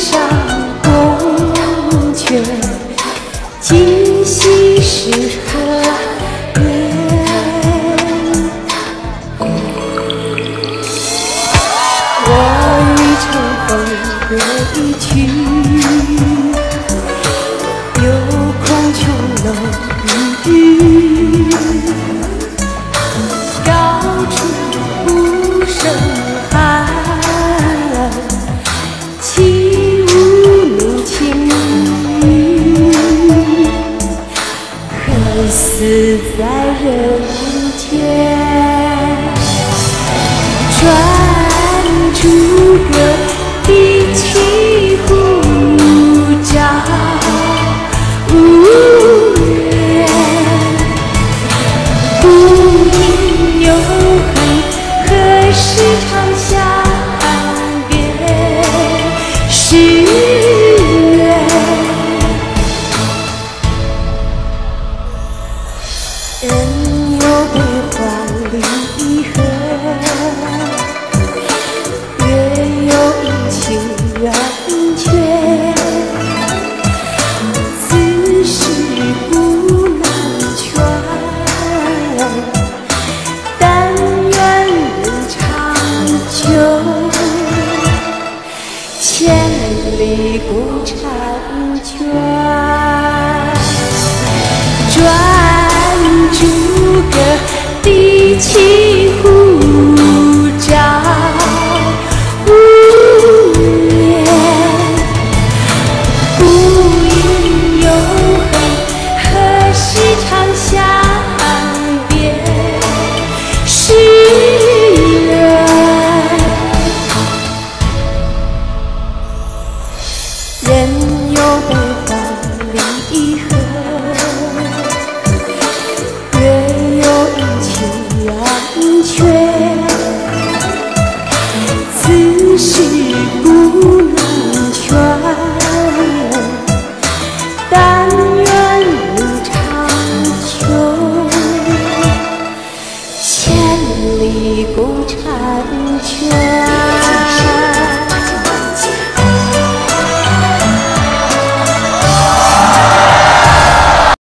上宫阙，今夕是何年？我欲乘风归去，又恐琼楼玉宇，高处不胜寒。 起舞怒轻语，何似在人间？转朱阁，低绮户，照无人。不应有恨，何时长相别？ 世人，人有悲欢离合，月有阴晴圆缺，此事古难全。但愿人长久。 千里共婵娟，转朱阁。